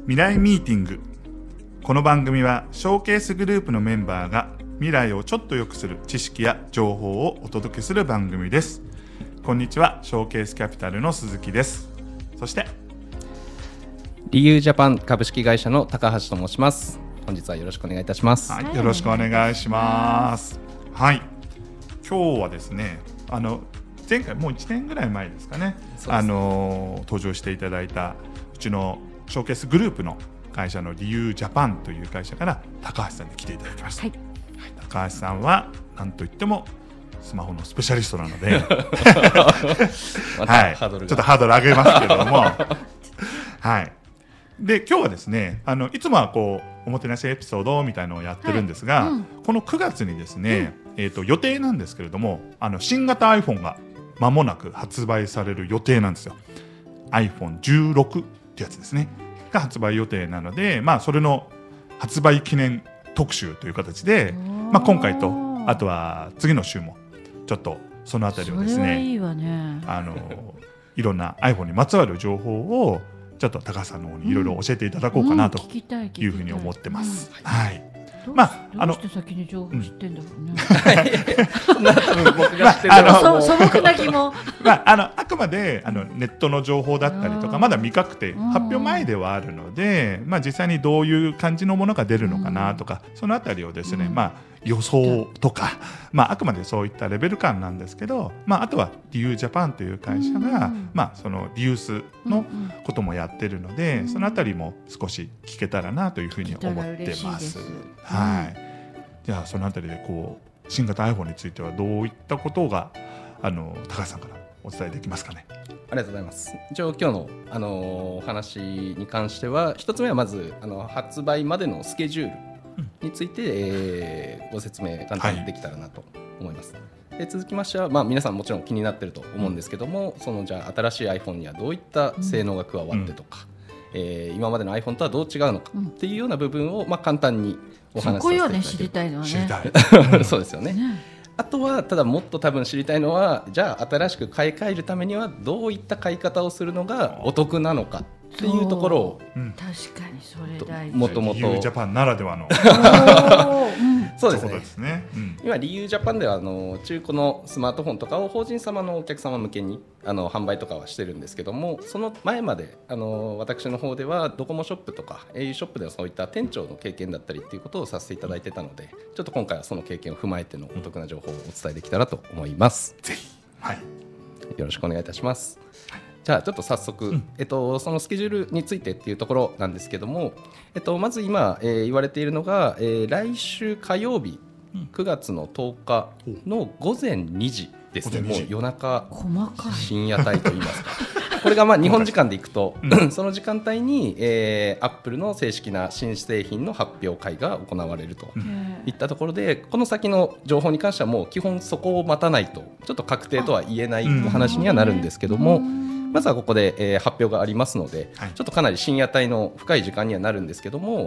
未来ミーティング。この番組はショーケースグループのメンバーが未来をちょっと良くする知識や情報をお届けする番組です。こんにちは、ショーケースキャピタルの鈴木です。そしてリユージャパン株式会社の高橋と申します。本日はよろしくお願いいたします。 はい、よろしくお願いします。はい、今日はですね、前回もう1年ぐらい前ですかね、登場していただいたうちのショーケースグループの会社のリユージャパンという会社から高橋さんに来ていただきました。はい、高橋さんは何といってもスマホのスペシャリストなので、はい、ちょっとハードル上げますけれどもはい、で今日はですね、いつもはこうおもてなしエピソードみたいなのをやってるんですが、この9月にですね、予定なんですけれども、新型 iPhone が間もなく発売される予定なんですよ。 iPhone16 ってやつですねが発売予定なので、それの発売記念特集という形で、今回とあとは次の週もちょっとそのあたりをですね、 いいわね、 いろんな iPhone にまつわる情報をちょっと高橋さんの方にいろいろ教えていただこうかなというふうに思ってます。はい。 どうして先に情報知ってんだろうね。 そんな多分僕が知ってるのは素朴な疑問。 あくまでネットの情報だったりとかまだ未確定、発表前ではあるので、実際にどういう感じのものが出るのかなとか、そのあたりをですね、予想とか、あくまでそういったレベル感なんですけど、あとはリユージャパンという会社が、そのリユースのこともやってるので、そのあたりも少し聞けたらなというふうに思ってます。はい。じゃあそのあたりでこう新型 iPhone についてはどういったことが高橋さんからお伝えできますかね。 ありがとうございます。一応今日の、お話に関しては、一つ目はまず発売までのスケジュールについて、ご説明簡単にできたらなと思います。で続きましては、皆さんもちろん気になってると思うんですけども、じゃあ新しい iPhone にはどういった性能が加わってとか、今までの iPhone とはどう違うのかっていうような部分を、簡単にお話しさせていただきます。 そこよね、知りたいのはね。 知りたい。 そうですよね。あとはただもっと多分知りたいのは、じゃあ新しく買い替えるためにはどういった買い方をするのがお得なのかっていうところを、 確かにそれ大事。 もともとリユージャパンならではのそうですね。 ですね。 今リユージャパンでは中古のスマートフォンとかを法人様のお客様向けに販売とかはしてるんですけども、その前まで私の方ではドコモショップとか au ショップではそういった店長の経験だったりっていうことをさせていただいてたので、ちょっと今回はその経験を踏まえてのお得な情報をお伝えできたらと思います。 ぜひ、はい、 よろしくお願いいたします。じゃあちょっと早速、そのスケジュールについてっていうところなんですけども、まず今、言われているのが、来週火曜日9月の10日の午前2時ですね。もう夜中深夜帯といいますかこれが日本時間でいくと、その時間帯に、アップルの正式な新製品の発表会が行われるといったところで、この先の情報に関してはもう基本そこを待たないとちょっと確定とは言えないお話にはなるんですけども、まずはここで、発表がありますので、ちょっとかなり深夜帯の深い時間にはなるんですけども、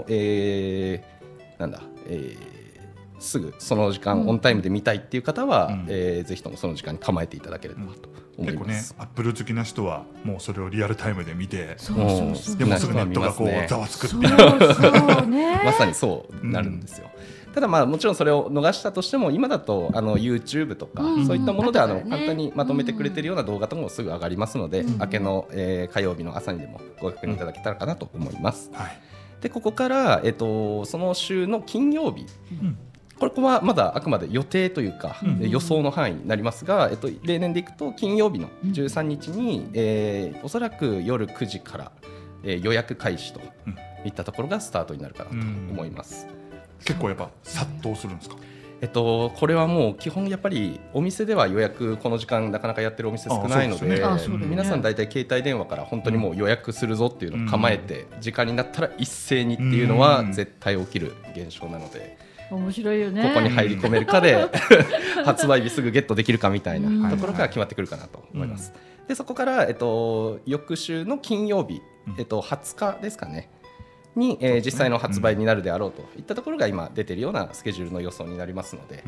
すぐその時間、オンタイムで見たいっていう方は、ぜひともその時間に構えていただければと思います。 結構ね、アップル好きな人はもうそれをリアルタイムで見て、でそうもすぐネットがこうざわつくっていうまさにそうなるんですよ。ただもちろんそれを逃したとしても、今だとYouTube とか、そういったもので簡単にまとめてくれているような動画とかもすぐ上がりますので、明けの、火曜日の朝にでもご確認いただけたらかなと思います。でここから、その週の金曜日、これはまだあくまで予定というか、予想の範囲になりますが、例年でいくと金曜日の13日に、おそらく夜9時から、予約開始といったところがスタートになるかなと思います。 結構やっぱ殺到するんですか。 これはもう基本やっぱりお店では予約この時間なかなかやってるお店少ないので、皆さん大体携帯電話から本当にもう予約するぞっていうのを構えて、時間になったら一斉にっていうのは絶対起きる現象なので、 面白いよね。 ここに入り込めるかで発売日すぐゲットできるかみたいなところから決まってくるかなと思います。でそこから、翌週の金曜日、20日ですかねに、実際の発売になるであろうといったところが今出ているようなスケジュールの予想になりますので、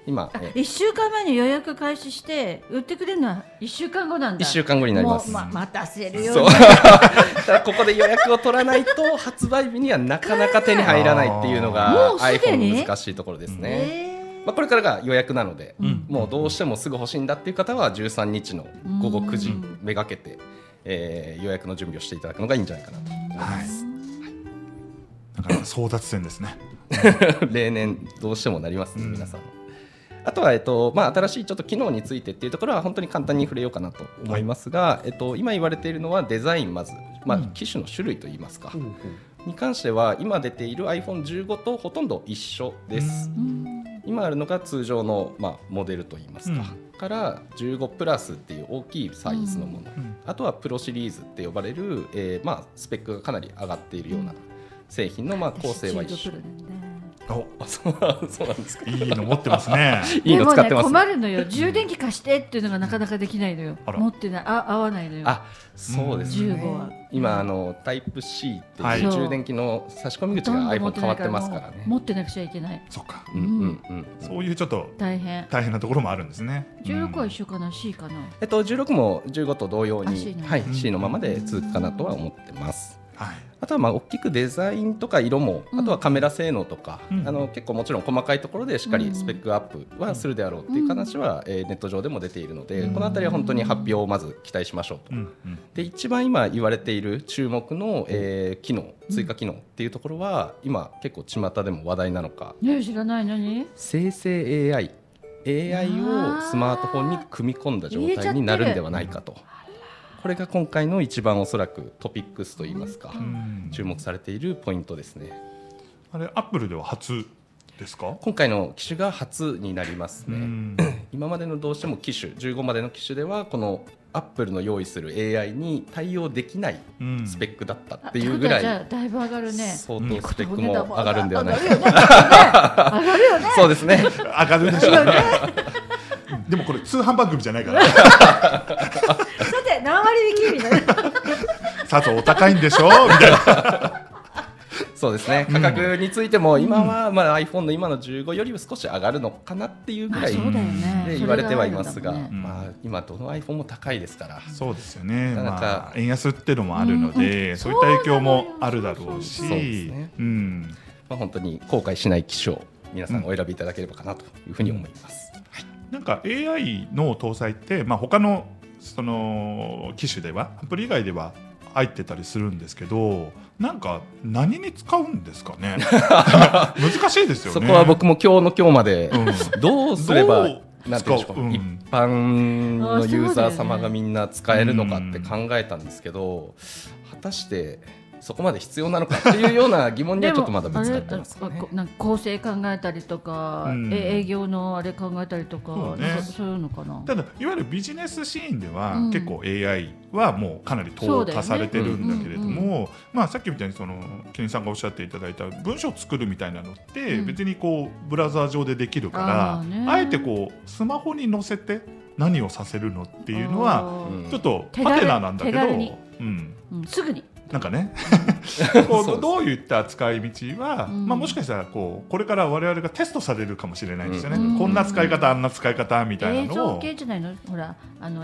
今、 1週間前に予約開始して売ってくれるのは1週間後なんだ。 1週間後になります。 もう待たせるよそうね。 ただここで予約を取らないと発売日にはなかなか手に入らないっていうのがもうすで iPhone にの難しいところですね。これからが予約なので、もうどうしてもすぐ欲しいんだっていう方は13日の午後9時めがけて、予約の準備をしていただくのがいいんじゃないかなと思います。 だから争奪戦ですね。 例年どうしてもなりますね、皆さん。あとは、新しいちょっと機能についてっていうところは本当に簡単に触れようかなと思いますが、今言われているのはデザイン、まず、機種の種類といいますか、に関しては今出ている iPhone15 とほとんど一緒です。今あるのが通常の、モデルといいますか、から15プラスっていう大きいサイズのもの、あとはプロシリーズって呼ばれる、スペックがかなり上がっているような製品の構成は一緒。そうなんですか。 いいの持ってますね。 いいの使ってます。 困るのよ。充電器貸してっていうのがなかなかできないのよ。持ってない、合わないのよ。 そうですね。 15は今タイプ C っていう充電器の差し込み口が iPhone 変わってますからね。 持ってなくちゃいけない。 そうか。そういうちょっと大変なところもあるんですね。 16は一緒かな、C かな。 16も15と同様に C のままで続くかなとは思ってます。あとは大きくデザインとか色も、あとはカメラ性能とか、結構もちろん細かいところでしっかりスペックアップはするであろうっていう話は、ネット上でも出ているので、このあたりは本当に発表をまず期待しましょうと。で一番今言われている注目の、機能、追加機能っていうところは今結構巷でも話題なのか、 知らないのに生成 AI をスマートフォンに組み込んだ状態になるんではないかと。これが今回の一番おそらくトピックスといいますか、注目されているポイントですね。 あれアップルでは初ですか？ 今回の機種が初になりますね。今までのどうしても機種15までの機種ではこのアップルの用意する AI に対応できないスペックだったっていうぐらい、 じゃあだいぶ上がるね。 相当スペックも上がるんではないか。 上がるよね。 そうですね。 上がるでしょうね。でもこれ通販番組じゃないから。 さて何割引きみたいな。 さぞお高いんでしょうみたいな。 そうですね。価格についても今はiPhone の今の15よりは少し上がるのかなっていうぐらいで言われてはいますが、今どの iPhone も高いですから。 そうですよね。円安っていうのもあるので、そういった影響もあるだろうし、 本当に後悔しない機種を皆さんお選びいただければかなというふうに思います。 なんか AI の搭載って、他のその機種ではアプリ以外では入ってたりするんですけど、なんか何に使うんですかね。難しいですよね。 そこは僕も今日の今日まで、どうすればなんていうんでしょう、一般のユーザー様がみんな使えるのかって考えたんですけど、果たしてそこまで必要なのかっていうような疑問にはちょっとまだぶつかってますね。 なんか構成考えたりとか、営業のあれ考えたりとか、そういうのかな。 ただいわゆるビジネスシーンでは、結構 AI はもうかなり投下されてるんだけれども、さっきみたいにそのケニーさんがおっしゃっていただいた文章を作るみたいなのって、別にこうブラウザー上でできるから、あえてこうスマホに載せて何をさせるのっていうのはちょっとハテナなんだけど、 すぐになんかねどういった扱い道は、もしかしたらこれから我々がテストされるかもしれないですよね。こんな使い方、あんな使い方みたいなのを。映像系じゃないの、ほら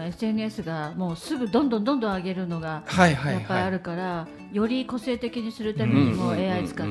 SNS がもうすぐどんどん上げるのがやっぱりあるから、より個性的にするためにも AI 使って、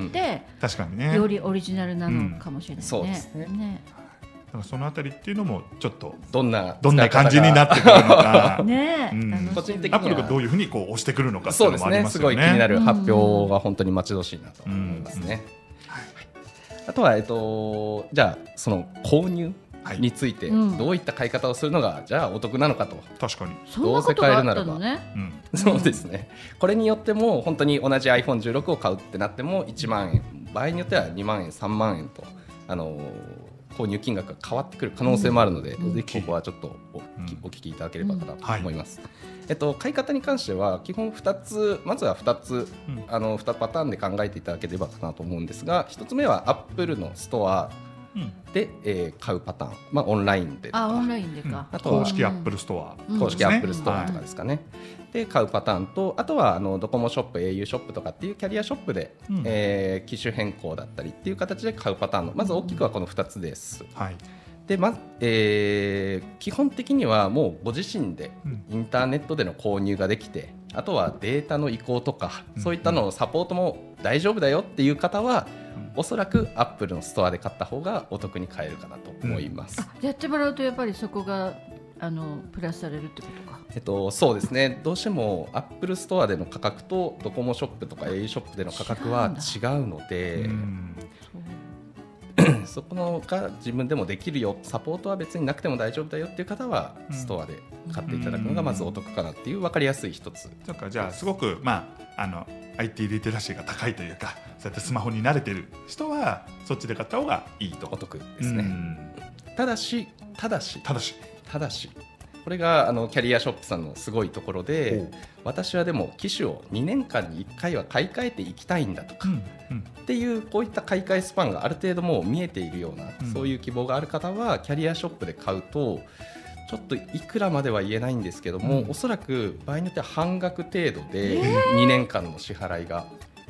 確かにね、 よりオリジナルなのかもしれないね。 そうですね。 そのあたりっていうのもちょっとどんな感じになってくるのか、 個人的にはアップルがどういうふうにこう押してくるのかっていうのもありますよね。 すごい気になる発表は本当に待ち遠しいなと思いますね。あとはじゃあその購入についてどういった買い方をするのがじゃあお得なのかと。 確かにどうせ買えるならば、 そうですね。これによっても本当に同じ iPhone16 を買うってなっても1万円、場合によっては2万円3万円と購入金額が変わってくる可能性もあるので、ぜひここはちょっとお聞きいただければかなと思います。買い方に関しては基本まずは2つ、2パターンで考えていただければかなと思うんですが、1つ目は Apple のストアで、買うパターン、オンラインでとか、 オンラインでか、 あとは公式 Apple ストア、 公式 Apple ストアとかですかね。で買うパターンと、あとはドコモショップ、au ショップとかっていうキャリアショップで、機種変更だったりっていう形で買うパターンの、まず大きくはこの2つです。 で基本的にはもうご自身でインターネットでの購入ができて、あとはデータの移行とかそういったのをサポートも大丈夫だよっていう方は、おそらくアップルのストアで買った方がお得に買えるかなと思います。 やってもらうとやっぱりそこがプラスされるってことか。 そうですね、どうしてもアップルストアでの価格とドコモショップとか au ショップでの価格は違うので、そこのが自分でもできるよ、サポートは別になくても大丈夫だよっていう方はストアで買っていただくのがまずお得かなっていう分かりやすい一つ。 そうか、じゃあすごく、IT リテラシーが高いというか、そうやってスマホに慣れてる人はそっちで買った方がいいと。 お得ですね。ただしこれがキャリアショップさんのすごいところで、私はでも機種を2年間に1回は買い替えていきたいんだとか、っていうこういった買い替えスパンがある程度もう見えているような、そういう希望がある方はキャリアショップで買うとちょっといくらまでは言えないんですけども、おそらく場合によっては半額程度で2年間の支払いが、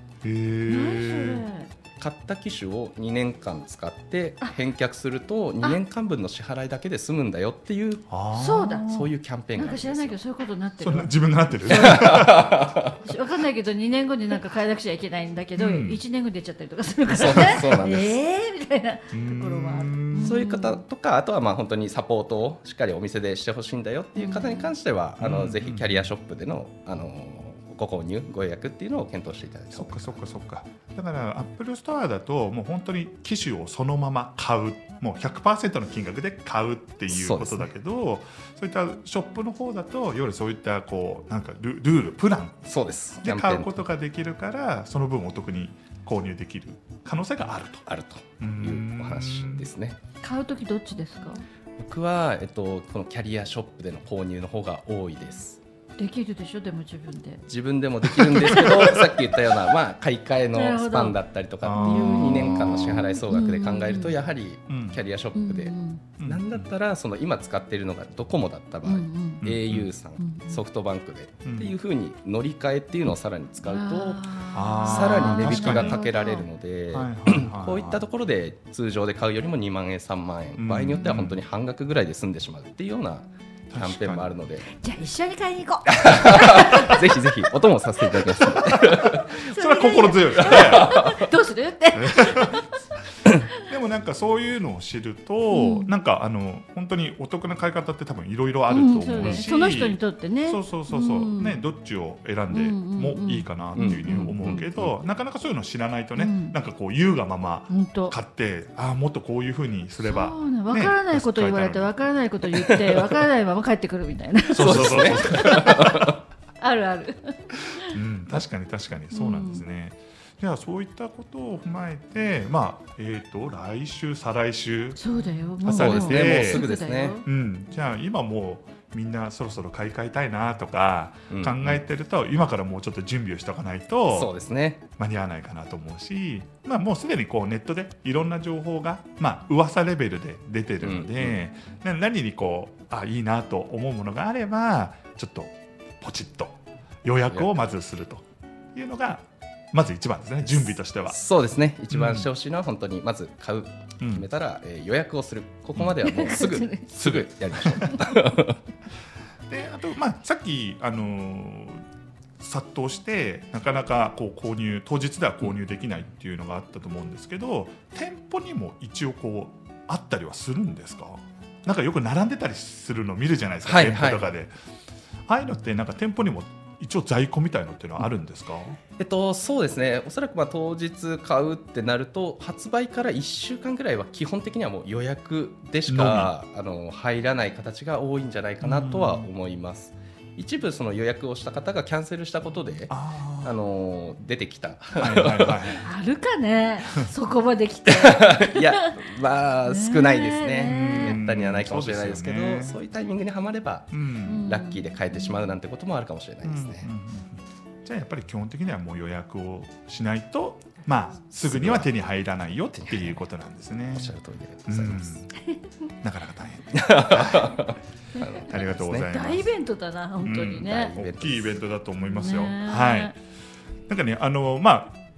買った機種を2年間使って返却すると2年間分の支払いだけで済むんだよっていう、そういうキャンペーンがあるんですよ。 なんか知らないけどそういうことになってる。 自分がなってる分かんないけど2年後になんか変えなくちゃいけないんだけど、1年後に出ちゃったりとかするからね。 そうなんです。 みたいなところはある。 そういう方とか、あとは本当にサポートをしっかりお店でしてほしいんだよっていう方に関しては、ぜひキャリアショップでのご購入ご予約っていうのを検討していただいて。 そっか。だからアップルストアだともう本当に機種をそのまま買う、もう 100% の金額で買うっていうことだけど、そういったショップの方だといわゆるそういったなんかルールプランで買うことができるから、その分お得に購入できる可能性があるというお話ですね。 買うときどっちですか？ 僕は、このキャリアショップでの購入の方が多いです。 できるでしょ。でも自分でもできるんですけどさっき言ったような、買い替えのスパンだったりとかっていう2年間の支払い総額で考えると、やはりキャリアショップで、なんだったら今使っているのがドコモだった場合、au さん、ソフトバンクでっていう風に乗り換えっていうのをさらに使うとさらに値引きがかけられるので、こういったところで通常で買うよりも2万円3万円、場合によっては本当に半額ぐらいで済んでしまうっていうようなキャンペーンもあるので、 じゃあ一緒に買いに行こうぜひお供させていただきますそれは心強いどうするってでもなんかそういうのを知ると、なんか本当にお得な買い方って多分いろいろあると思うし、 その人にとってね、 ね、どっちを選んでもいいかなっていうふうに思うけど、なかなかそういうの知らないとね、なんか言うがまま買って、もっとこういうふうにすれば、 分からないこと言われて分からないこと言って分からないまま帰ってくるみたいなそうある確かにそうなんですね。じゃあそういったことを踏まえて、来週再来週そうだよ、 もうすぐですね。 じゃあ今もうみんなそろそろ買い替えたいなとか考えてると、今からもうちょっと準備をしておかないとそうですね、 間に合わないかなと思うし、もうすでにネットでいろんな情報が噂レベルで出てるので、何にいいなと思うものがあればちょっとポチッと予約をまずするというのがまず一番ですね、準備としては。 そうですね、一番してほしいのは本当にまず買う決めたら、予約をする、ここまではもうすぐやりましょうで、あとさっき殺到してなかなか購入当日では購入できないっていうのがあったと思うんですけど、店舗にも一応あったりはするんですか？なんかよく並んでたりするの見るじゃないですか、店舗とかで。ああいうのってなんか店舗にも一応在庫みたいのっていうのはあるんですか？ そうですね、おそらく当日買うってなると発売から1週間ぐらいは基本的にはもう予約でしか入らない形が多いんじゃないかなとは思います。一部その予約をした方がキャンセルしたことで出てきたあるかねそこまで来ていや少ないですね、めったにはないかもしれないですけど、そういうタイミングにはまればラッキーで買えてしまうなんてこともあるかもしれないですね。 じゃあやっぱり基本的にはもう予約をしないとすぐには手に入らないよっていうことなんですね。 おっしゃる通りでございます。 なかなか大変ありがとうございます。 大イベントだな本当にね、 大きいイベントだと思いますよ。はい。なんかね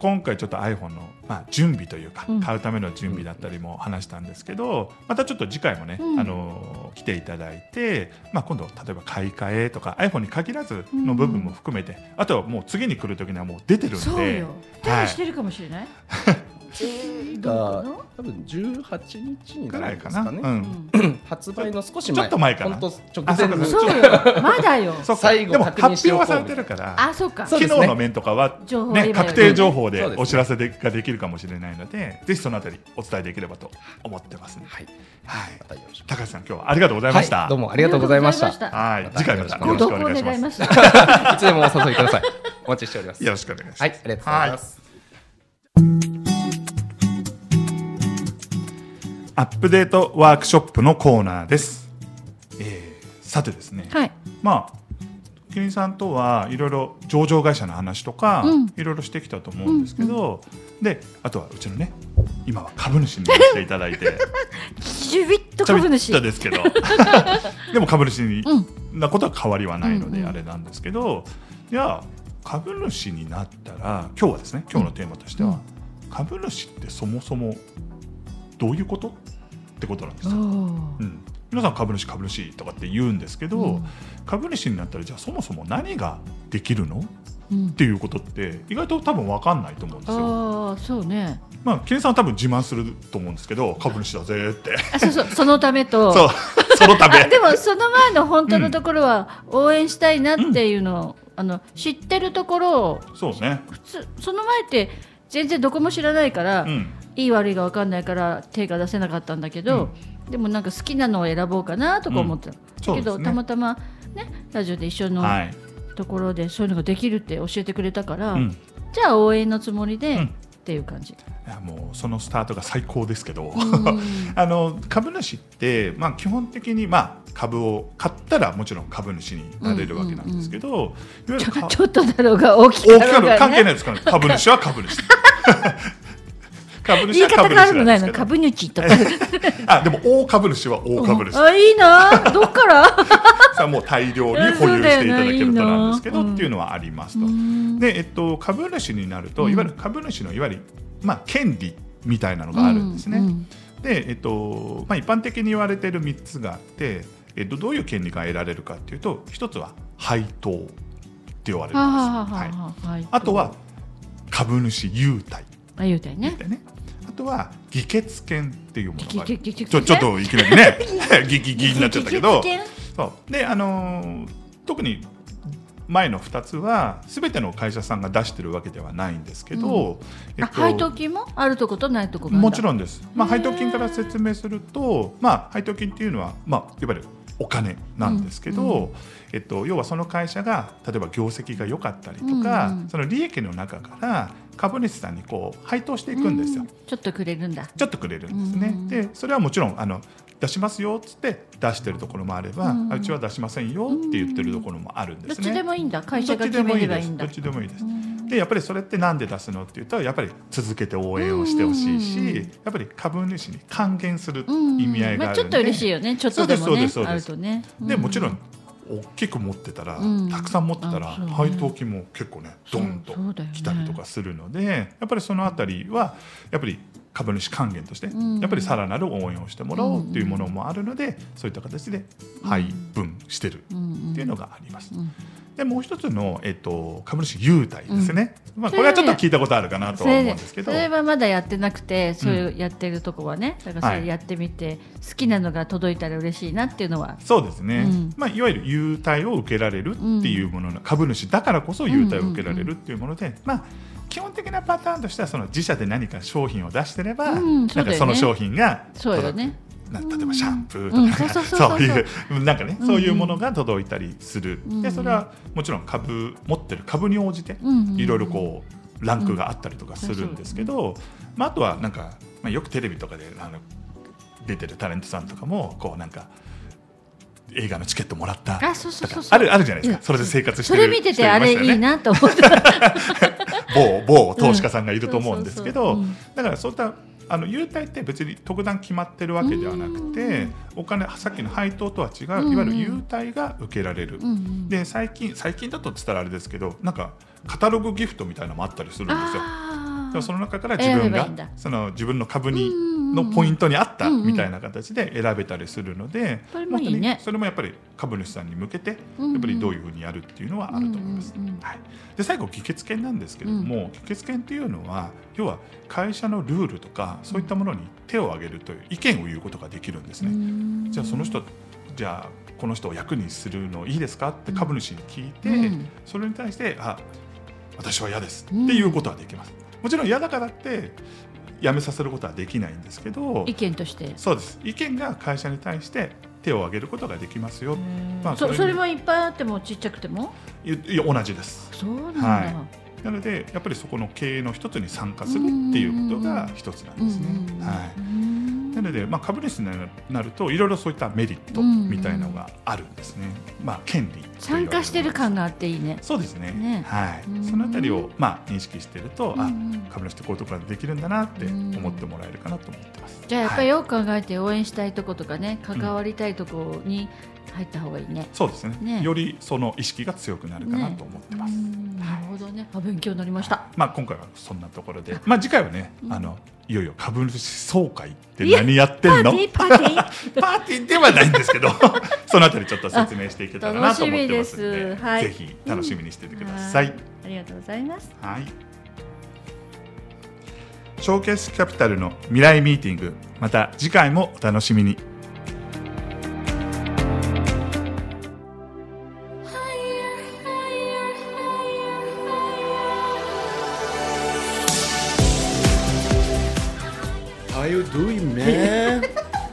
今回ちょっと iPhone の、準備というか、買うための準備だったりも話したんですけど、またちょっと次回もね、来ていただいて、今度例えば買い替えとか iPhone に限らずの部分も含めて、あとはもう次に来る時にはもう出てるんで、 そうよ、手にしてるかもしれない、 が多分18日になるんですかね。発売の少し前、 ちょっと前かな。 本当直前に。 そうよ、まだよ。 最後確認しよう。 でも発表はされてるから。 あ、そうか。 機能の面とかはね、確定情報でお知らせができるかもしれないので、ぜひそのあたりお伝えできればと思ってますね。はい。高橋さん、今日はありがとうございました。 どうもありがとうございました。 はい。次回またよろしくお願いします。 いつでもお誘いください。お待ちしております。 よろしくお願いします。 はい、ありがとうございます。 アップデートワークショップのコーナーです。さてですね、キリンさんとはいろいろ上場会社の話とかいろいろしてきたと思うんですけど、であとはうちのね、今は株主になっていただいてちょびっと株主ですけどでも株主なことは変わりはないのであれなんですけど、いや株主になったら、今日はですね、今日のテーマとしては、株主ってそもそもどういうことってことなんですよ。皆さん株主とかって言うんですけど、株主になったらじゃあそもそも何ができるの、っていうことって意外と多分分かんないと思うんですよ。 そうね。 キリンさんは多分自慢すると思うんですけど、株主だぜって。 そのためと。 そのため。 でもその前の本当のところは応援したいなっていうのを、知ってるところを。そうね。普通その前って全然どこも知らないから。いい悪いが分かんないから手が出せなかったんだけど、でもなんか好きなのを選ぼうかなとか思ってた、だけどたまたまねラジオで一緒のところでそういうのができるって教えてくれたから、じゃあ応援のつもりで、っていう感じ。いやもうそのスタートが最高ですけど株主って、基本的に、株を買ったらもちろん株主になれるわけなんですけど、 ちょっとだろうが大きくだろうが、 関係ないですから、株主は株主言い方があるのないの、株主とかでも大株主は大株主、 いいな、どっからさあもう大量に保有していただけるとなんですけど、っていうのはありますと。で、株主になると、いわゆる株主のいわゆる、権利みたいなのがあるんですね。で、一般的に言われている3つがあって、どういう権利が得られるかっていうと、1つは配当って言われるんです。あとは株主優待。 優待ね。 あとは議決権っていうものがある。ちょっといきなりね議になっちゃったけど、そうで、特に前の2つは全ての会社さんが出してるわけではないんですけど、 配当金もあるとことないとこがもちろんです。配当金から説明すると、配当金っていうのは、いわゆるお金なんですけど、要はその会社が例えば業績が良かったりとか、その利益の中から株主さんにこう配当していくんですよ。 ちょっとくれるんだ。 ちょっとくれるんですね。でそれはもちろん出しますよっつって出してるところもあれば、うちは出しませんよって言ってるところもあるんですね。 どっちでもいいんだ。会社が決めればいいんだ。 どっちでもいいです。でやっぱりそれってなんで出すのっていうと、やっぱり続けて応援をしてほしいし、やっぱり株主に還元する意味合いがあるので、 ちょっと嬉しいよね。ちょっとでもねあるとね。 でもちろん大きく持ってたら、たくさん持ってたら配当金も結構ねドンと来たりとかするので、やっぱりそのあたりはやっぱり株主還元としてやっぱりさらなる応援をしてもらおうっていうものもあるので、そういった形で配分してるっていうのがあります。でもう一つの、株主優待ですね。これはちょっと聞いたことあるかなとは思うんですけど、 それはまだやってなくて、そういうやってるとこはね、だからそれやってみて、好きなのが届いたら嬉しいなっていうのは。 そうですね。いわゆる優待を受けられるっていうものの、株主だからこそ優待を受けられるっていうもので、基本的なパターンとしてはその自社で何か商品を出してれば、なんかその商品がそうよね。 例えばシャンプーとかそういうなんかね、そういうものが届いたりする。でそれはもちろん持ってる株に応じていろいろこうランクがあったりとかするんですけど、あとはなんかよくテレビとかで出てるタレントさんとかもこうなんか映画のチケットもらったとかあるじゃないですか。それで生活してるそれ見ててあれいいなと思って某投資家さんがいると思うんですけど、だからそういった優待って別に特段決まってるわけではなくて、お金さっきの配当とは違う、いわゆる優待が受けられる。で最近だとつったらあれですけど、なんかカタログギフトみたいなのもあったりするんですよ。 その中から自分がその自分の株のポイントに合ったみたいな形で選べたりするので、本当にそれもやっぱり株主さんに向けてやっぱりどういうふうにやるっていうのはあると思います。で最後議決権なんですけれども、議決権っていうのは要は会社のルールとかそういったものに手を挙げるという意見を言うことができるんですね。じゃあその人じゃあこの人を役にするのいいですかって株主に聞いて、それに対して私は嫌ですっていうことはできます。もちろん嫌だからって辞めさせることはできないんですけど、 意見としてそうです。意見が会社に対して手を挙げることができますよ。 それもいっぱいあってもちっちゃくてもいや同じです。 そうなんだ。 なのでやっぱりそこの経営の一つに参加するっていうことが一つなんですね。なので、株主になるといろいろそういったメリットみたいなのがあるんですね。権利参加してる感があっていいね。 そうですね。そのあたりを認識していると、株主ってこういうところができるんだなって思ってもらえるかなと思ってます。 じゃあやっぱりよく考えて応援したいとことかね、関わりたいとこに入った方がいいね。 そうですね。よりその意識が強くなるかなと思ってます。 なるほどね。勉強になりました。 今回はそんなところで、次回はね、いよいよ株主総会って何やってんの？パーティーではないんですけど、そのあたりちょっと説明していけたらなと思ってますので、ぜひ楽しみにしていてください。 ありがとうございます。 ショーケースキャピタルの未来ミーティング、また次回もお楽しみに。 How you doing, man?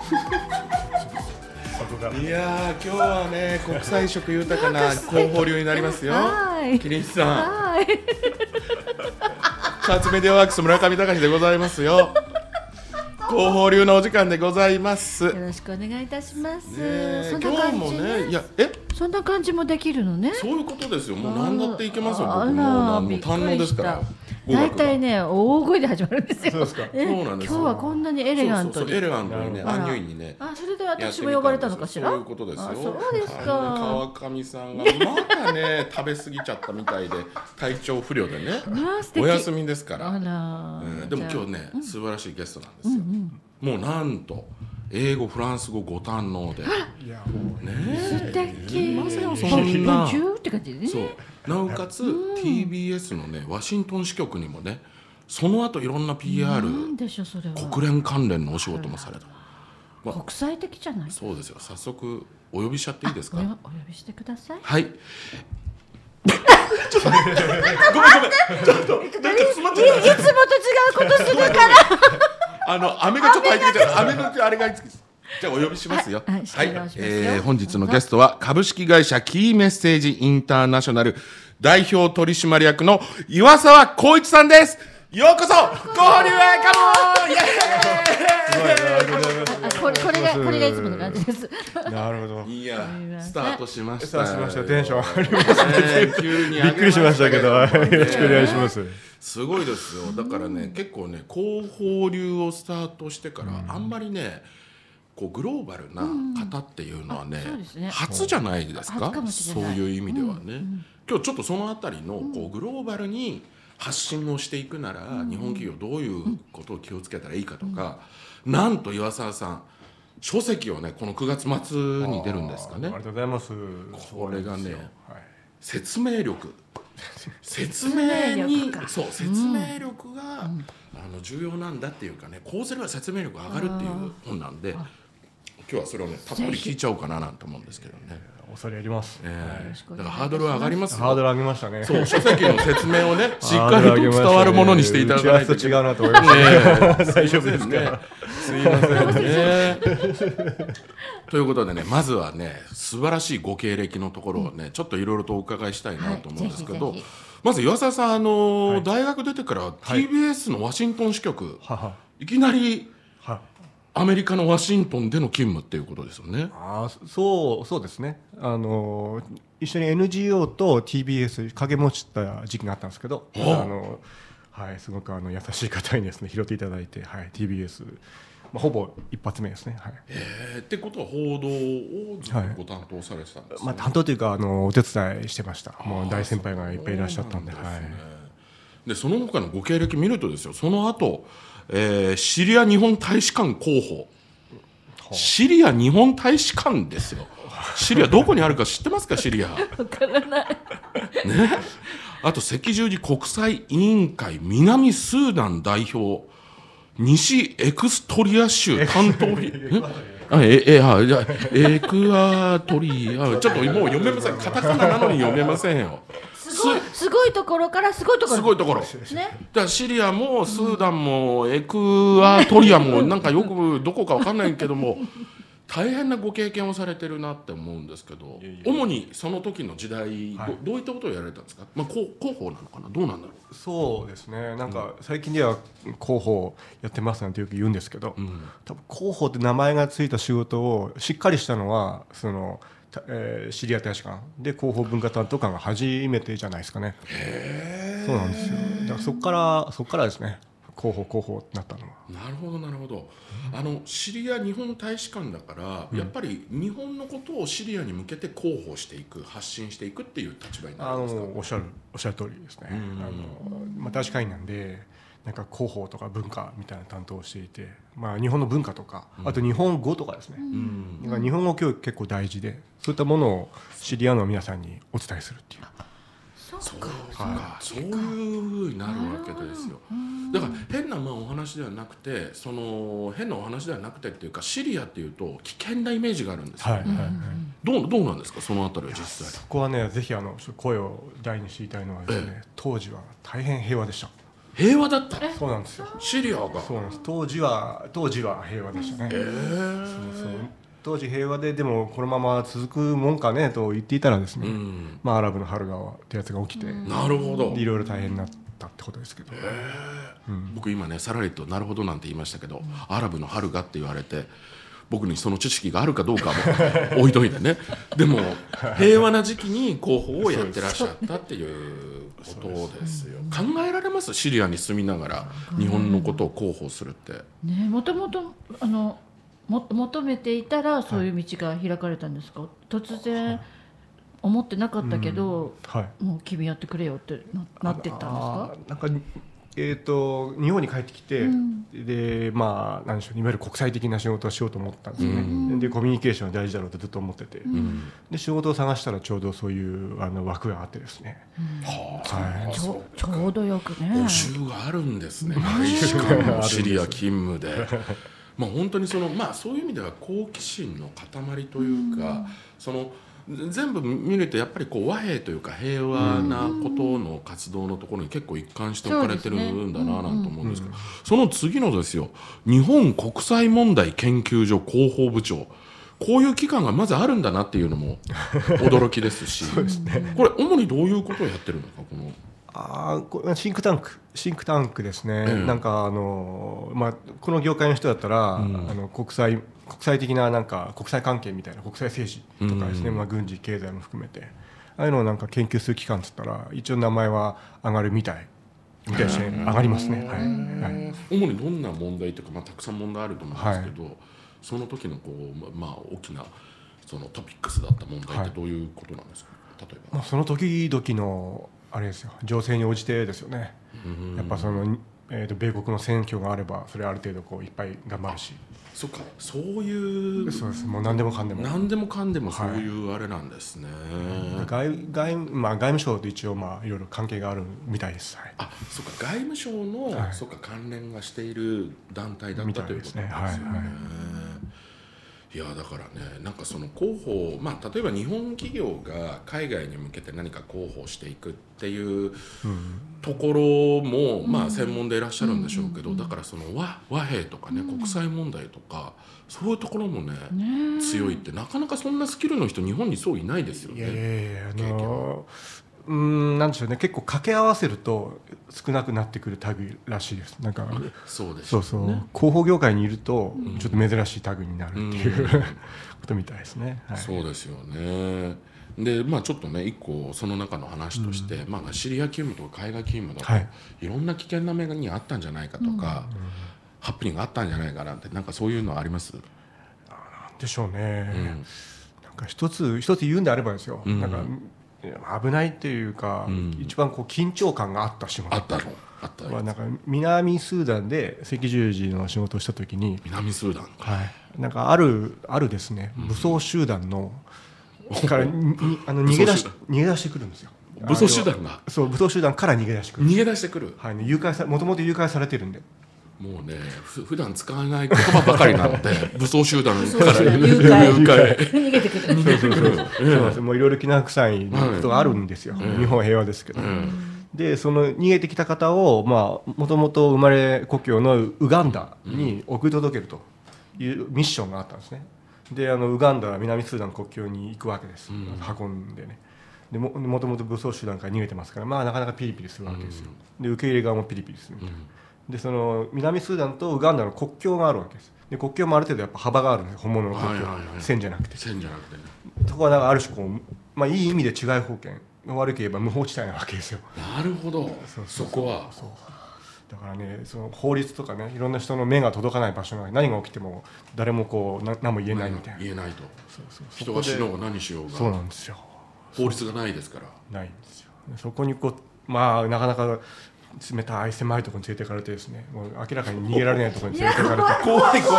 いや今日はね国際色豊かな広報流になりますよ。キリンさん、チャーツメディアワークス村上隆でございますよ。広報流のお時間でございます。 よろしくお願いいたします。 今日もね、 そんな感じもできるのね。 そういうことですよ。もう何だっていけますよ。僕も堪能ですから。 大体ね大声で始まるんですよ。 そうですか。そうなんです。 今日はこんなにエレガントに。 エレガントにね、アンニュイにね。 それで私も呼ばれたのかしら。 そういうことですよ。 そうですか。 川上さんがまだね食べ過ぎちゃったみたいで体調不良でね。お休みですから。でも今日ね素晴らしいゲストなんですよ。もうなんと英語フランス語ご堪能で。 素敵。 そんな。 って感じでね。 そう。なおかつ TBS のねワシントン支局にもねその後いろんな PR 国連関連のお仕事もされた。 国際的じゃない。 そうですよ。早速お呼びしちゃっていいですか。 お呼びしてください。 はい。ごめんちょっとなんか詰まっちゃった。 いつもと違うことするから。 飴がちょっと入ってきて飴のあれがじゃあお呼びしますよ。本日のゲストは株式会社キーメッセージインターナショナル代表取締役の岩沢光一さんです。ようこそ交流へカモン。イエーイ。 これがいつもの感じです。 なるほど。いやスタートしました。 テンション上がりましたね。急にびっくりしましたけど、よろしくお願いします。 すごいですよ。だからね結構ね広報流をスタートしてからあんまりねグローバルな方っていうのはね初じゃないですか。そういう意味ではね。今日ちょっとそのあたりのグローバルに発信をしていくなら日本企業どういうことを気をつけたらいいかとか、なんと岩沢さん書籍をねこの9月末に出るんですかね。 ありがとうございます。 これがね説明力説明力が重要なんだっていうかね、こうすれば説明力が上がるっていう本なんで、今日はそれをねたっぷり聞いちゃおうかななんて思うんですけどね。 恐れ入ります。 だからハードルは上がりますよ。 ハードル上げましたね。 そう、書籍の説明をねしっかりと伝わるものにしていただかないと。 違うなと思いました。大丈夫ですか。 すいませんね。ということでね、まずはね素晴らしいご経歴のところをねちょっといろいろとお伺いしたいなと思うんですけど、まず岩沢さん大学出てから TBS のワシントン支局いきなりアメリカのワシントンでの勤務っていうことですよね。 そうですね。一緒に NGO と TBS 掛け持ちた時期があったんですけど、すごく優しい方にですね拾っていただいて、TBS、ほぼ一発目ですね。 ってことは報道をずっとご担当されてたんですね。 担当というかお手伝いしてました。もう大先輩がいっぱいいらっしゃったんで。 でその他のご経歴見るとですよ、その後、シリア日本大使館候補、シリア日本大使館ですよ。シリアどこにあるか知ってますか？シリア。 わからない。 ね。あと赤十字国際委員会南スーダン代表西エクストリア州担当エクアトリア、ちょっともう読めません。カタカナなのに読めませんよ。 すごいところからすごいところ。 すごいところ。 ね。 だからシリアもスーダンもエクアトリアもなんかよくどこかわかんないけども。大変なご経験をされてるなって思うんですけど、主にその時の時代、どういったことをやられたんですか？広報なのかな、どうなんだろう。そうですね、なんか最近では広報やってますなんてよく言うんですけど、多分広報って名前がついた仕事をしっかりしたのはその、シリア大使館で広報文化担当官が初めてじゃないですかね。そうなんですよ。だからそこからですね、広報になったのは。 なるほどなるほど。シリア日本大使館だから、やっぱり日本のことをシリアに向けて広報していく、発信していくっていう立場になるんですか？ おっしゃる通りですね。大使館員なんで、なんか広報とか文化みたいな担当をしていて、日本の文化とか、あと日本語とかですね。日本語教育結構大事で、そういったものをシリアの皆さんにお伝えするっていう。 そういうふうになるわけですよ。だから変なお話ではなくて、変なお話ではなくてっていうか、シリアっていうと危険なイメージがあるんですよ。どうなんですか、そのあたりは実際。 そこはね、ぜひ声を大に知りたいのはですね、当時は大変平和でした。 平和だった。 そうなんですよ。 シリアが。 そうなんです。当時は平和でしたね。当時平和で、でもこのまま続くもんかねと言っていたらですね、アラブの春ってやつが起きて、 なるほど、 いろいろ大変になったってことですけど、 僕今ねさらりとなるほどなんて言いましたけど、アラブの春がって言われて、僕にその知識があるかどうかも置いといてね、でも平和な時期に広報をやってらっしゃったっていうことですよ。考えられます？シリアに住みながら日本のことを広報するって。 もともと求めていたらそういう道が開かれたんですか？突然思ってなかったけど、もう君やってくれよってなってったんですか？ なんか日本に帰ってきて、でなんでしょう、いわゆる国際的な仕事をしようと思ったんですよね。でコミュニケーションは大事だろうとずっと思ってて、で仕事を探したらちょうどそういう枠があってですね。 ちょうどよくね。 募集があるんですね。大使館のシリア勤務で。本当にそういう意味では好奇心の塊というか、全部見るとやっぱり和平というか平和なことの活動のところに結構一貫して置かれてるんだななんて思うんですけど、その次のですよ、日本国際問題研究所広報部長、こういう機関がまずあるんだなっていうのも驚きですしこれ主にどういうことをやってるのか、 シンクタンクですね。なんかこの業界の人だったら、国際的な国際関係みたいな、国際政治とかですね、軍事経済も含めてああいうのを研究する機関っつったら一応名前は上がるみたいですね。上がりますね。 主にどんな問題というか、たくさん問題あると思うんですけど、その時の大きなトピックスだった問題ってどういうことなんですか？例えばその時々のあれですよ、情勢に応じてですよね。やっぱ米国の選挙があればそれある程度いっぱい頑張るし。 そうか、そういう。 そうです。もう何でもかんでもそういうあれなんですね。 外務省と一応いろいろ関係があるみたいです。 そうか、外務省の、そうか、関連がしている団体だったということですね。いやだからね、広報、例えば日本企業が海外に向けて何か広報していくっていうところも、専門でいらっしゃるんでしょうけど、だから和平とかね、国際問題とかそういうところもね強いって、なかなかそんなスキルの人日本にそういないですよね。 なんでしょうね、結構掛け合わせると少なくなってくる類らしいです。 そうですね。 広報業界にいるとちょっと珍しい類になるっていうことみたいですね。 そうですよね。でちょっとね一個その中の話として、シリア勤務とか海外勤務だと、いろんな危険な目にあったんじゃないかとか、ハプニングがあったんじゃないかなって、そういうのはあります？ なんでしょうね。一つ言うんであればですよ、 危ないというか、一番こう緊張感があった仕事あったのなんか南スーダンで赤十字の仕事をした時に、 南スーダン、 なんかあるですね、武装集団のから逃げ出してくるんですよ。 武装集団が武装集団から逃げ出してくる、もともと誘拐されてるんで、 もうね普段使わない言葉ばかりなので武装集団から誘拐逃げてくるもういろいろきな臭いことがあるんですよ、日本平和ですけど、でその逃げてきた方をもともと生まれ故郷のウガンダに送り届けるというミッションがあったんですね。でウガンダは南スーダン国境に行くわけです、運んでね。でもともと武装集団から逃げてますから、なかなかピリピリするわけですよ。で受け入れ側もピリピリするみたいな、でその南スーダンとウガンダの国境があるわけです。で国境もある程度やっぱ幅があるんです、本物の国境、線じゃなくて。そこはなんかある種こう、いい意味で違い保険、悪く言えば無法地帯なわけですよ。 なるほど。そこはだからね、その法律とかね、いろんな人の目が届かない場所が何が起きても誰もこう何も言えないみたいな。 言えないと。人が死のうが何しようが。 そうなんですよ。 法律がないですから。 ないんですよ。そこにこうなかなか冷たい狭いところに連れて行かれてですね、もう明らかに逃げられないところに連れて行かれて怖い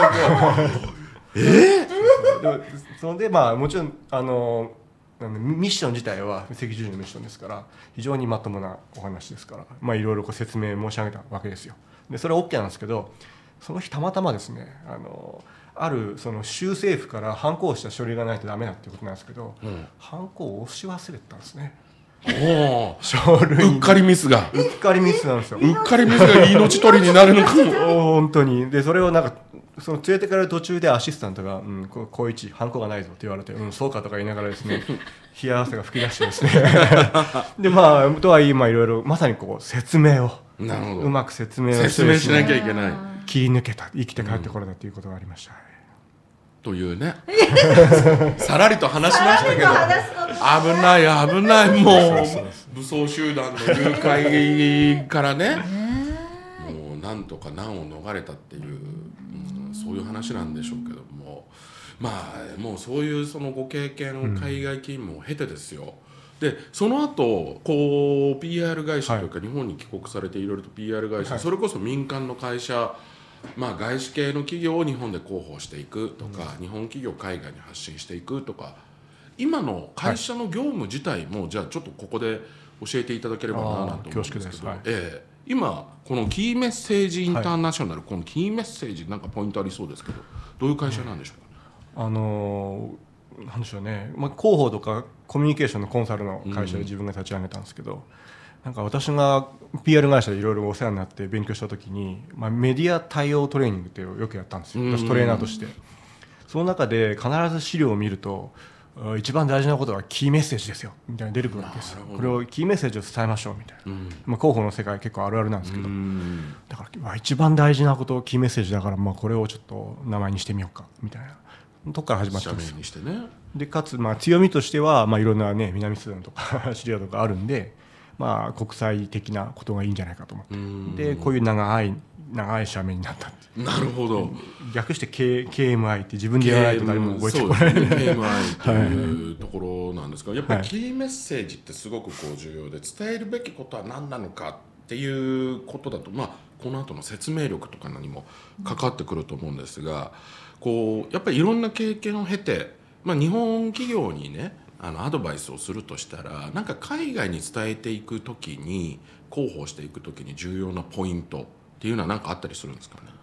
それでもちろんミッション自体は赤十字のミッションですから非常にまともなお話ですから、いろいろ説明申し上げたわけですよ。でそれは OK なんですけど、その日たまたまですね、あるその州政府からハンコをした書類がないとダメだっていうことなんですけど、ハンコを押し忘れたんですね。書類うっかりミスなんですよ。 うっかりミスが命取りになるのかも本当に。でそれをなんかその連れてから途中でアシスタントが「光一ハンコがないぞ」って言われて「そうか」とか言いながらですね冷や汗が噴き出してですねでとはいえいろいろまさにこう説明をうまく説明しなきゃいけない、 切り抜けた、生きて帰ってこれたということがありました、 というねさらりと話しましたけど危ないもう武装集団の誘拐からねもうなんとか難を逃れたっていう、そういう話なんでしょうけども、もうそういうそのご経験を海外勤務を経てですよ、でその後こう PR 会社というか、日本に帰国されていろいろと PR 会社、それこそ民間の会社、外資系の企業を日本で広報していくとか、日本企業を海外に発信していくとか、今の会社の業務自体も、じゃあちょっとここで教えていただければなと思うんですけど、今このキーメッセージインターナショナル、このキーメッセージなんかポイントありそうですけど、どういう会社なんでしょうか。 なんでしょうね、広報とかコミュニケーションのコンサルの会社で自分が立ち上げたんですけど、なんか私が PR 会社でいろいろお世話になって勉強した時に、メディア対応トレーニングってよくやったんですよ、私トレーナーとして。その中で必ず資料を見ると、一番大事なことはキーメッセージですよみたいな出てくるわけですよ。これをキーメッセージを伝えましょうみたいな、広報の世界結構あるあるなんですけど、だから一番大事なことをキーメッセージだから、これをちょっと名前にしてみようかみたいなとこから始まったんですよ。でかつ強みとしては、いろんなね南スーダンとかシリアとかあるんで、国際的なことがいいんじゃないかと思って、でこういう長い社名になったって。 なるほど。 略して KMI って自分で言わないと誰も覚えてこない。 KMI というところなんですが、やっぱりキーメッセージってすごくこう重要で、伝えるべきことは何なのかっていうことだと、この後の説明力とかにもかかってくると思うんですが、こうやっぱりいろんな経験を経て、日本企業にねアドバイスをするとしたら、なんか海外に伝えていくときに、広報していくときに重要なポイントっていうのは何かあったりするんですかね。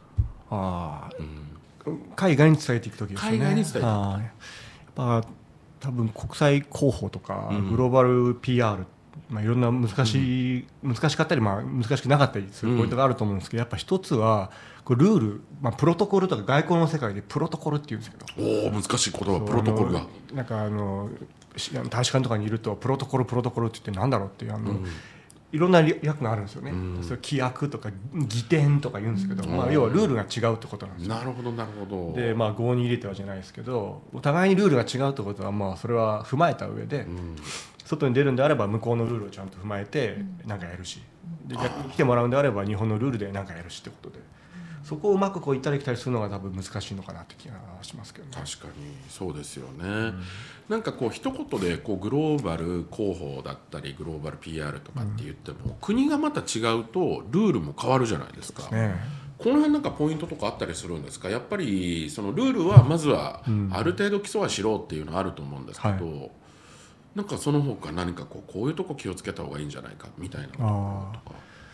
海外に伝えていくときですね。 海外に伝えていく。 やっぱ多分国際広報とか、グローバル PR、いろんな難しかったり、難しくなかったりするポイントがあると思うんですけど、やっぱ一つはこれルール、プロトコルとか外交の世界でプロトコルっていうんですけど、 難しい言葉、プロトコルがなんか大使館とかにいるとプロトコルって言ってなんだろうっていういろんな略があるんですよね。それ規約とか議典とか言うんですけど、要はルールが違うってことなんですよ。 なるほどなるほど。 で郷に入れてはじゃないですけど、お互いにルールが違うってことはそれは踏まえた上で、外に出るんであれば向こうのルールをちゃんと踏まえて何かやるし、で逆に来てもらうんであれば日本のルールで何かやるしってことで、 そこをうまくこう行ったり来たりするのが多分難しいのかなって気がしますけどね。 確かにそうですよね、なんかこう一言でこうグローバル広報だったりグローバル PR とかって言っても、国がまた違うとルールも変わるじゃないですか。この辺なんかポイントとかあったりするんですか？やっぱりそのルールはまずはある程度基礎はしろっていうのはあると思うんですけど、なんかその他何かこういうとこ気をつけた方がいいんじゃないかみたいなとか。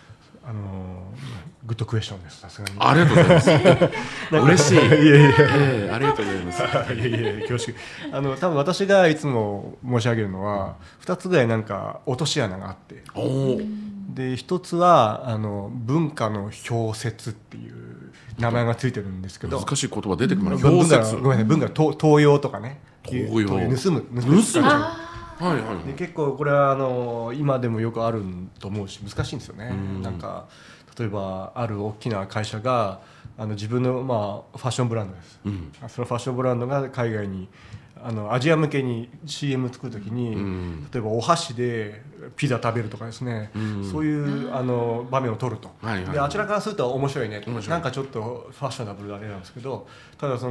グッドクエスチョンです。さすがにありがとうございます嬉しいありがとうございます。 恐縮。多分私がいつも申し上げるのは2つぐらいなんか落とし穴があって、で1つは文化の表説っていう名前がついてるんですけど、 難しい言葉出てくる。表説、 ごめんなさい、文化の盗用とかね、 盗用、 盗むで結構これは今でもよくあると思うし難しいんですよね。なんか例えばある大きな会社が自分のファッションブランドです、そのファッションブランドが海外にアジア向けに CM 作るときに、例えばお箸でピザ食べるとかですね、そういう場面を撮ると、であちらからすると面白いねと、なんかちょっとファッショナブルな例なんですけど、ただ我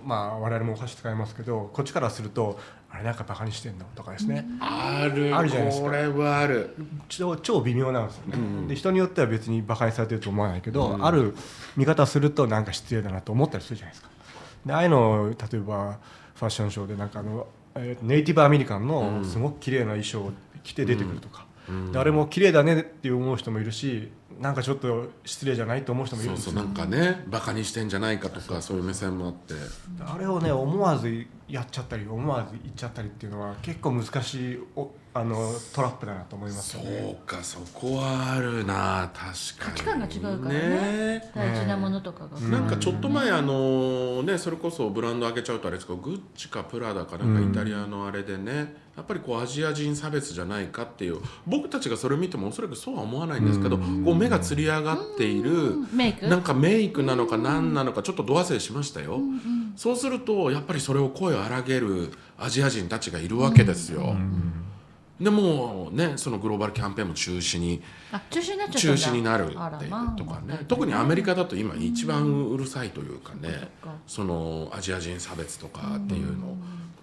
々もお箸使いますけど、こっちからするとあれなんかバカにしてんのとかですね、 あるじゃないですか。これはある。 超微妙なんですよね、で人によっては別にバカにされてると思わないけど、ある見方するとなんか失礼だなと思ったりするじゃないですか。でああいうのを例えばファッションショーでなんかネイティブアメリカンのすごく綺麗な衣装を着て出てくるとか、であれも綺麗だねって思う人もいるし、なんかちょっと失礼じゃないと思う人もいるんですよ。 なんかねバカにしてんじゃないかとかそういう目線もあって、 あれをね思わずやっちゃったり思わず言っちゃったりっていうのは結構難しいトラップだなと思いますよね。 そうか、そこはあるな。確かに価値観が違うからね、大事なものとかが、 なんかちょっと前それこそブランド上げちゃうとあれですけど、グッチかプラダかなんかイタリアのあれでね、やっぱりこうアジア人差別じゃないかっていう、僕たちがそれを見てもおそらくそうは思わないんですけど、こう目がつり上がっているなんかメイクなのか何なのかちょっと度忘れしましたよ。そうするとやっぱりそれを声を荒げるアジア人たちがいるわけですよ。でもね、そのグローバルキャンペーンも中止になるっていうとかね、特にアメリカだと今一番うるさいというかね、そのアジア人差別とかっていうの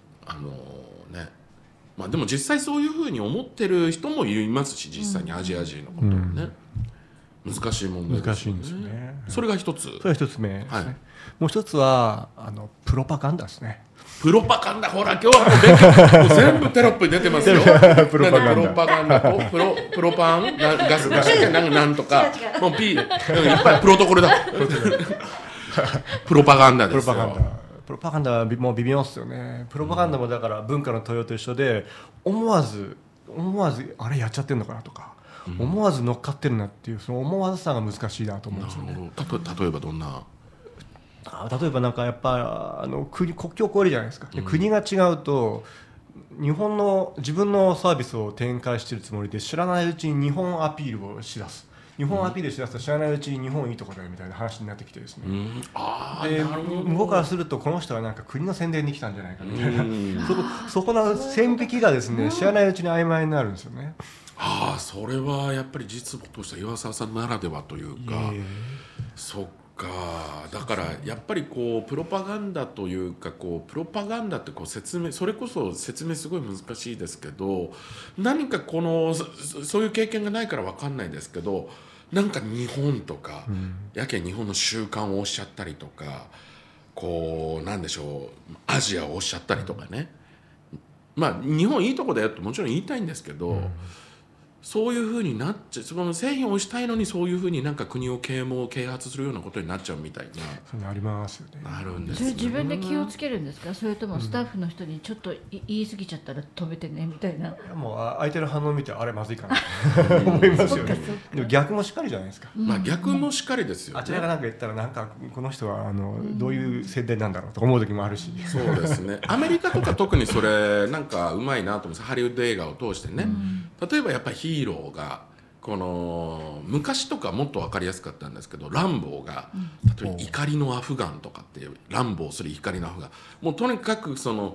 でも実際そういうふうに思ってる人もいますし、実際にアジア人のことをね、難しい問題ですよね。難しいんですよね。それが一つ。それが一つ目ですね。 もう一つはプロパガンダですね。 プロパガンダ、ほら今日はもう全部テロップに出てますよ。プロパガンダとプロパンガスなんとかもういっぱいプロトコルだ。プロパガンダですよ。 プロパガンダはもう微妙ですよね。プロパガンダもだから文化の登用と一緒で、思わずあれやっちゃってるのかなとか、思わず乗っかってるなっていう、その思わずさが難しいなと思うんですよね。 例えばどんな？ 例えばなんかやっぱ国境を越えるじゃないですか。国が違うと自分のサービスを展開しているつもりで知らないうちに日本アピールをしだす。日本アピールしだすと知らないうちに日本いいとこだよみたいな話になってきてですね、で向こうからするとこの人はなんか国の宣伝に来たんじゃないかみたいなそこの線引きがですね、知らないうちに曖昧になるんですよね。 それはやっぱり実務として岩沢さんならではというか、そっか。だからやっぱりこうプロパガンダというか、こうプロパガンダってこうそれこそ説明すごい難しいですけど、何かそういう経験がないから分かんないんですけど、なんか日本とか、やけ日本の習慣をおっしゃったりとか、こうなんでしょう、アジアをおっしゃったりとかね、日本いいとこだよってもちろん言いたいんですけど、そういうふうになっちゃう、その製品をしたいのにそういうふうになんか国を啓発するようなことになっちゃうみたいな、 そうありますよね。 あるんですよね。自分で気をつけるんですか？それともスタッフの人にちょっと言い過ぎちゃったら止めてねみたいな。 もう相手の反応を見てあれまずいかなと思いますよね。でも逆もしっかりじゃないですか。 逆もしっかりですよね。 あちらがなんか言ったらなんかこの人はどういう宣伝なんだろうと思う時もあるし。 そうですね。アメリカとか特にそれなんかうまいなと思うんです。ハリウッド映画を通してね、例えばやっぱりヒーローがこの昔とかもっと分かりやすかったんですけど、ランボーが例えば怒りのアフガンとかっていうランボーする怒りのアフガン、もうとにかくその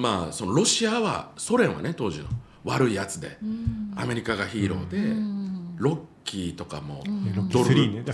ロシアはソ連はね当時の悪いやつで、アメリカがヒーローで、 ロッキーとかも、 ロッキー3ね、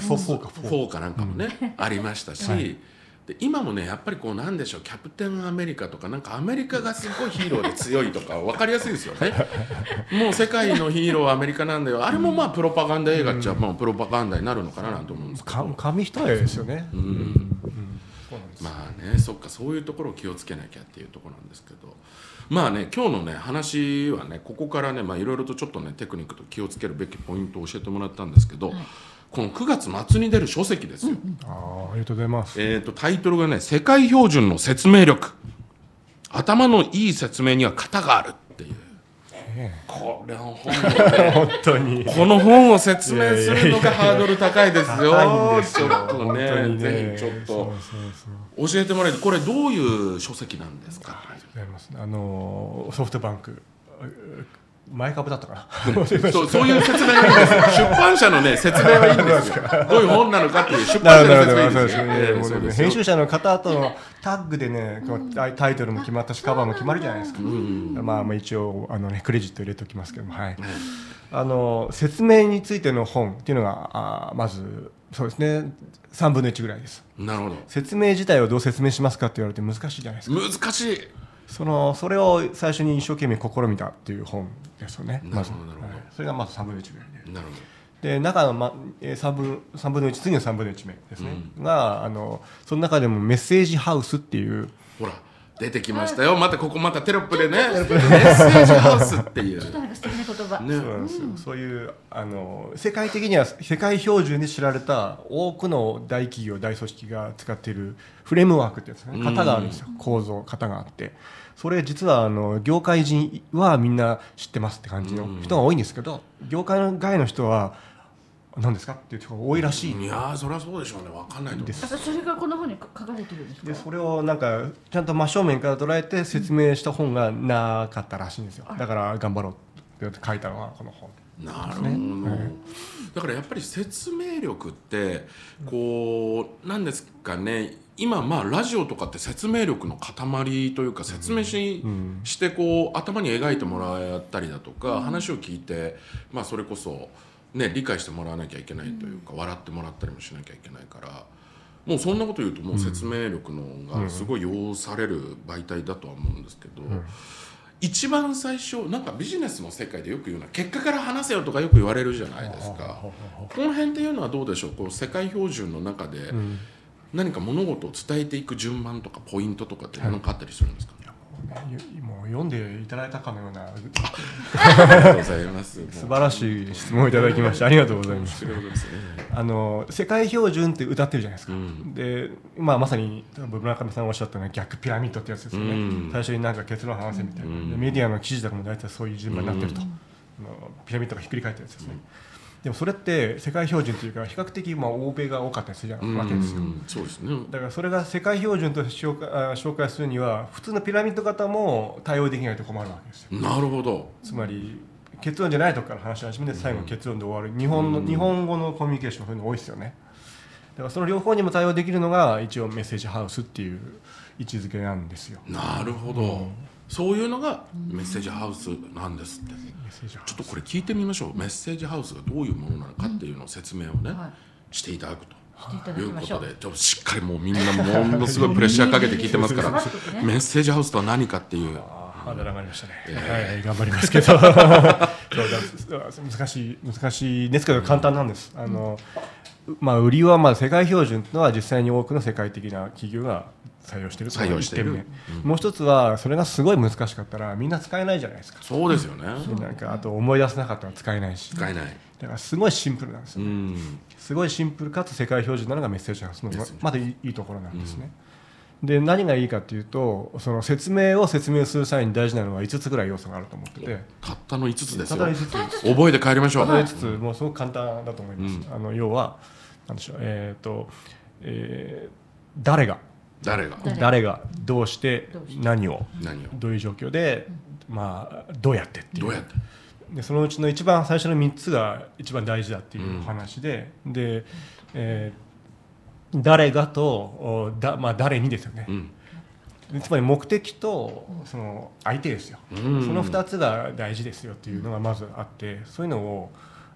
4かなんかもね、ありましたし、で今もねやっぱりこうなんでしょう、キャプテンアメリカとかなんかアメリカがすごいヒーローで強いとか分かりやすいですよね。もう世界のヒーローはアメリカなんだよ。あれもまあプロパガンダ映画っちゃまあプロパガンダになるのかなと思うんですけど、 紙一重ですよね。 まあね、そっか、そういうところを気をつけなきゃっていうところなんですけど、まあね今日のね話はねここからねいろいろとちょっとねテクニックと気をつけるべきポイントを教えてもらったんですけど、この9月末に出る書籍ですよ。 ありがとうございます。 タイトルがね、世界標準の説明力、頭のいい説明には型があるっていう。これ本本当にこの本を説明するのがハードル高いですよ。ちょっとね、ぜひちょっと教えてもらえる。これどういう書籍なんですか。 ソフトバンク前株だったかな。 そういう説明はいいんですよ。出版社のね説明はいいんですよ。どういう本なのかっていう出版社の説明はいいんですよ。 編集者の方とのタッグでね、タイトルも決まったしカバーも決まるじゃないですか。まあ一応クレジット入れておきますけども、はい。説明についての本っていうのがまずそうですね、3分の1ぐらいです。 なるほど。 説明自体をどう説明しますかって言われて難しいじゃないですか。 難しい。 それを最初に一生懸命試みたっていう本ですよね。まず、それがまず3分の1ぐらいで。 なるほど。 で中の3分の1、次の3分の1目ですね。がその中でもメッセージハウスっていう。 ほら出てきましたよ。またここまたテロップでね、メッセージハウスっていう。 ちょっとなんか素敵な言葉。 そうなんですよ。そういう世界的には世界標準で知られた多くの大企業大組織が使っているフレームワークってやつね、型があるんですよ。構造型があって。それ実は業界人はみんな知ってますって感じの人が多いんですけど、業界外の人は何ですかっていう人が多いらしい。 いやそりゃそうでしょうね。分かんないとです。 それがこの本に書かれてるんですか。 でそれをなんかちゃんと真正面から捉えて説明した本がなかったらしいんですよ。だから頑張ろうって書いたのがこの本。 なるほど。だからやっぱり説明力ってこうなんですかね。今ラジオとかって説明力の塊というか、説明してこう頭に描いてもらったりだとか、話を聞いてそれこそね理解してもらわなきゃいけないというか、笑ってもらったりもしなきゃいけないから、もうそんなこと言うともう説明力のがすごい要される媒体だとは思うんですけど、一番最初なんかビジネスの世界でよく言うのは結果から話せよとかよく言われるじゃないですか。この辺っていうのはどうでしょう。こう世界標準の中で何か物事を伝えていく順番とかポイントとかって何かあったりするんですか。 もう読んでいただいたかのような。 ありがとうございます。 素晴らしい質問をいただきましてありがとうございます。世界標準って歌ってるじゃないですか。でまさに村上さんがおっしゃったのは逆ピラミッドってやつですよね。最初になんか結論話せみたいな。メディアの記事とかも大体そういう順番になってると。ピラミッドがひっくり返ったやつですね。でもそれって世界標準というか比較的欧米が多かったりするわけですよ。 そうですね。 だからそれが世界標準として紹介するには普通のピラミッド型も対応できないと困るわけですよ。 なるほど。 つまり結論じゃないところから話し始めて最後結論で終わる日本語のコミュニケーションそういうの多いですよね。だからその両方にも対応できるのが一応メッセージハウスっていう位置づけなんですよ。 なるほど。そういうのがメッセージハウスなんですって。ちょっとこれ聞いてみましょう。メッセージハウスがどういうものなのかっていうのを説明をね、していただくということで、ちょっとしっかりもうみんなものすごいプレッシャーかけて聞いてますからメッセージハウスとは何かっていう。 ハードル上がりましたね。はい、頑張りますけど難しいですけど簡単なんです。売りは世界標準というのは実際に多くの世界的な企業が採用しているという1点目。もう一つはそれがすごい難しかったらみんな使えないじゃないですか。 そうですよね。 なんかあと思い出せなかったら使えないし。 使えない。 だからすごいシンプルなんですよね。すごいシンプルかつ世界標準なのがメッセージハウスのまだいいところなんですね。で何がいいかというとその説明を説明する際に大事なのは5つぐらい要素があると思ってて。 たったの5つですよ。 たった5つ覚えて帰りましょう。 たった5つもうすごく簡単だと思います。要はなんでしょう誰がどうして何をどういう状況でどうやってっていう。でそのうちの一番最初の3つが一番大事だっていう話で、誰がと誰にですよね。つまり目的とその相手ですよ。その2つが大事ですよっていうのがまずあって、そういうのを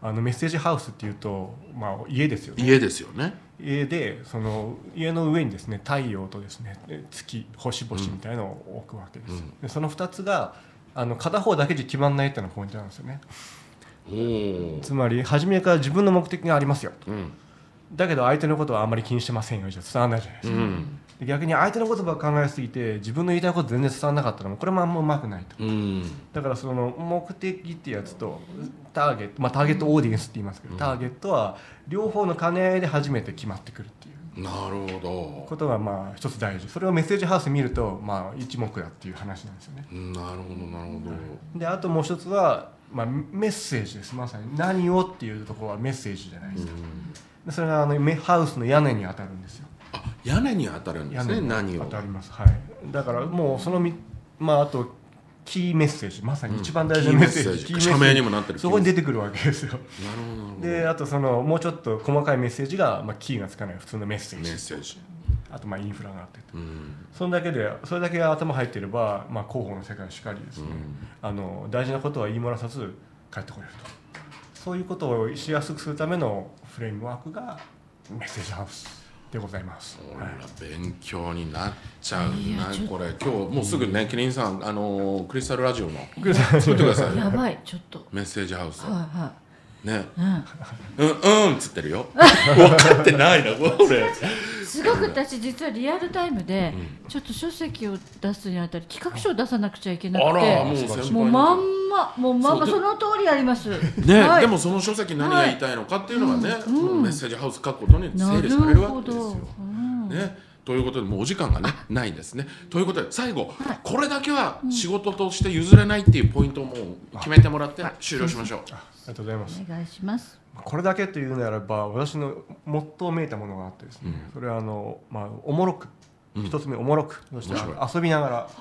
メッセージハウスっていうと、家ですよね。 家ですよね。 家でその家の上にですね太陽とですね月星々みたいなのを置くわけです。でその2つが片方だけで決まんないっていうのがポイントなんですよね。つまり初めから自分の目的がありますよと、だけど相手のことはあんまり気にしてませんよじゃ伝わらないじゃないですか。逆に相手のことばっか考えすぎて自分の言いたいこと全然伝わらなかったらこれもあんまうまくないと。だからその目的ってやつとターゲット、ターゲットオーディエンスって言いますけど、ターゲットは両方の兼ね合いで初めて決まってくるっていう。 なるほど。 ことが一つ大事。それをメッセージハウス見ると一目だっていう話なんですよね。 なるほどなるほど。 であともう一つはメッセージです。まさに何をっていうところはメッセージじゃないですか。でそれがハウスの屋根に当たるんですよ。 屋根に当たるんですね。何を当たります。はい。だからもうそのあとキーメッセージ、まさに一番大事なメッセージ、 社名にもなってる。 そこに出てくるわけですよ。 なるほど。 であともうちょっと細かいメッセージがキーがつかない普通のメッセージ。あとインフラがあって、それだけ頭入っていれば広報の世界しかりですね、大事なことは言い漏らさず帰ってこれると。そういうことをしやすくするためのフレームワークがメッセージハウスでございます。 勉強になっちゃうなこれ。今日もうすぐねキリンさんクリスタルラジオの作ってください。 やばいちょっとメッセージハウス。 ね、 っつってるよ。分かってないなこれ。 すごく私実はリアルタイムでちょっと書籍を出すにあたり企画書を出さなくちゃいけなくて、もうまんまその通りやりますね。 でもその書籍何が言いたいのかっていうのがね、メッセージハウス書くことに整理されるわけですよ。ということでもうお時間がねないですね。ということで最後これだけは仕事として譲れないっていうポイントをもう決めてもらって終了しましょう。 ありがとうございます。 お願いします。 これだけというならば私のモットーめいたものがあってですね、それはおもろく一つ目おもろく、そして遊びながら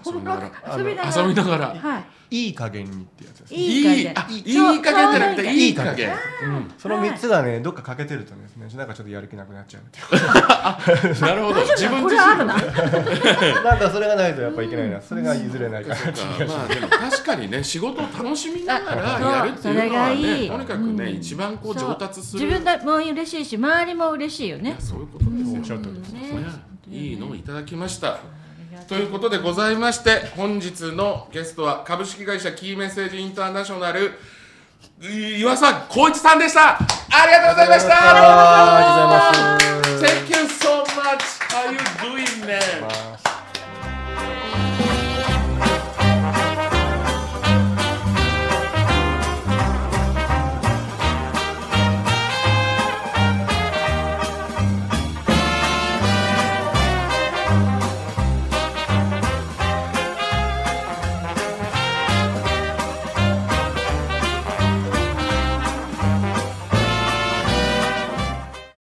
いい加減にってやつです。 いい加減じゃなくていい加減。 その3つがねどっか欠けてるとですねなんかちょっとやる気なくなっちゃうっていう。 なるほど。自分自身なんかそれがないとやっぱいけないな。それが譲れないから。 でも確かにね仕事を楽しみながらやるっていうのはねとにかくね一番上達する。 自分も嬉しいし周りも嬉しいよね。 そういうことですよ。いいのをいただきました。ということでございまして本日のゲストは株式会社キーメッセージインターナショナル岩佐光一さんでした。ありがとうございました。 Thank you so much. How you doing, man?